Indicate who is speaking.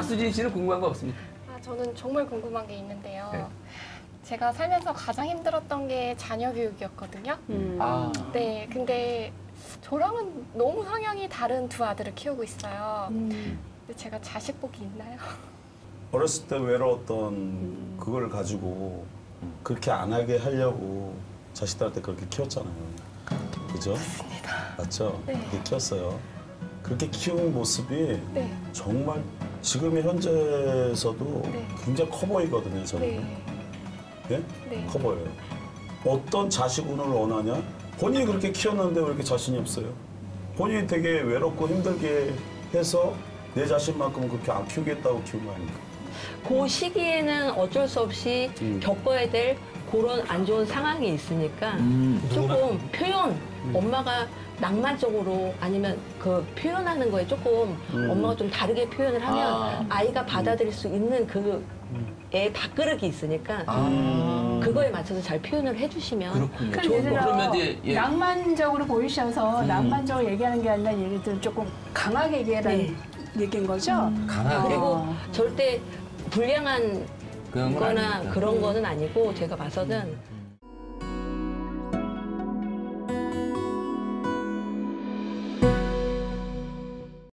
Speaker 1: 수진 씨는 궁금한 거 없습니까?
Speaker 2: 저는 정말 궁금한 게 있는데요.
Speaker 1: 네.
Speaker 2: 제가 살면서 가장 힘들었던 게 자녀 교육이었거든요. 네, 근데 저랑은 너무 성향이 다른 두 아들을 키우고 있어요. 근데 제가 자식복이 있나요?
Speaker 3: 어렸을 때 외로웠던 그걸 가지고 그렇게 안 하게 하려고 자식들한테 그렇게 키웠잖아요. 그죠?
Speaker 2: 맞습니다.
Speaker 3: 맞죠?
Speaker 2: 네.
Speaker 3: 그렇게 키웠어요. 그렇게 키운 모습이
Speaker 2: 네.
Speaker 3: 정말 지금의 현재에서도
Speaker 2: 네.
Speaker 3: 굉장히 커 보이거든요, 저는.
Speaker 2: 네.
Speaker 3: 예?
Speaker 2: 네.
Speaker 3: 커 보여요. 어떤 자식운을 원하냐? 본인이 그렇게 키웠는데 왜 이렇게 자신이 없어요? 본인이 되게 외롭고 힘들게 해서 내 자신만큼은 그렇게 안 키우겠다고 키운 거 아닙니까?
Speaker 4: 그 시기에는 어쩔 수 없이 겪어야 될 그런 안 좋은 상황이 있으니까 조금 표현, 엄마가 낭만적으로 아니면 그 표현하는 거에 조금 엄마가 좀 다르게 표현을 하면 아이가 받아들일 수 있는 그 애 밥그릇이 있으니까 그거에 맞춰서 잘 표현을 해주시면
Speaker 1: 그렇군요.
Speaker 5: 그럼
Speaker 4: 좋을
Speaker 5: 예를
Speaker 4: 것
Speaker 5: 들어
Speaker 4: 같아요.
Speaker 1: 그러면 이제, 예.
Speaker 5: 낭만적으로 보이셔서 낭만적으로 얘기하는 게 아니라 예를 들어 조금 강하게 얘기하라는 얘기인 거죠?
Speaker 1: 강하게.
Speaker 4: 그리고 절대 불량한
Speaker 1: 그런 건
Speaker 4: 거나
Speaker 1: 아닙니다.
Speaker 4: 그런 거는 아니고 제가 봐서는